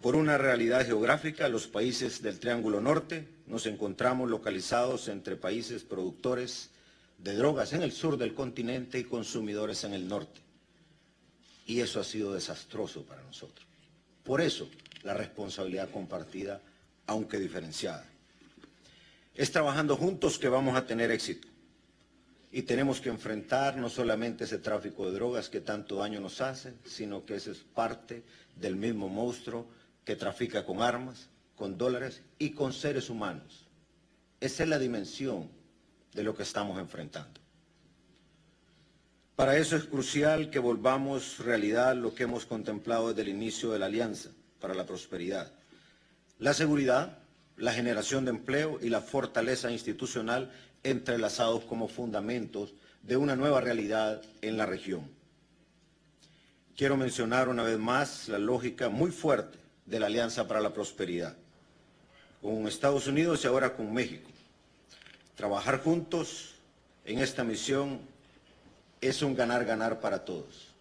Por una realidad geográfica, los países del Triángulo Norte nos encontramos localizados entre países productores de drogas en el sur del continente y consumidores en el norte. Y eso ha sido desastroso para nosotros. Por eso, la responsabilidad compartida, aunque diferenciada. Es trabajando juntos que vamos a tener éxito. Y tenemos que enfrentar no solamente ese tráfico de drogas que tanto daño nos hace, sino que ese es parte del mismo monstruo que trafica con armas, con dólares y con seres humanos. Esa es la dimensión de lo que estamos enfrentando. Para eso es crucial que volvamos realidad lo que hemos contemplado desde el inicio de la Alianza para la Prosperidad. La seguridad, la generación de empleo y la fortaleza institucional entrelazados como fundamentos de una nueva realidad en la región. Quiero mencionar una vez más la lógica muy fuerte de la Alianza para la Prosperidad, con Estados Unidos y ahora con México. Trabajar juntos en esta misión es un ganar-ganar para todos.